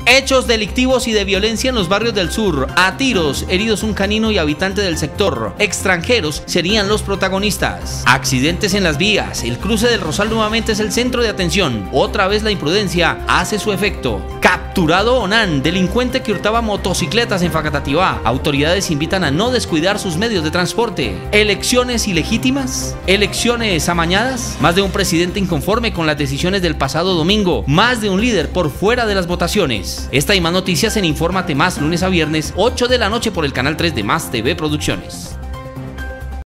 Hechos delictivos y de violencia en los barrios del sur. A tiros, heridos un canino y habitante del sector. Extranjeros serían los protagonistas. Accidentes en las vías. El cruce del Rosal nuevamente es el centro de atención. Otra vez la imprudencia hace su efecto. Capturado Onan, delincuente que hurtaba motocicletas en Facatativá. Autoridades invitan a no descuidar sus medios de transporte. Elecciones ilegítimas. Elecciones amañadas. Más de un presidente inconforme con las decisiones del pasado domingo. Más de un líder por fuera de las votaciones. Esta y más noticias en Infórmate Más, lunes a viernes, 8 de la noche por el canal 3 de Más TV Producciones.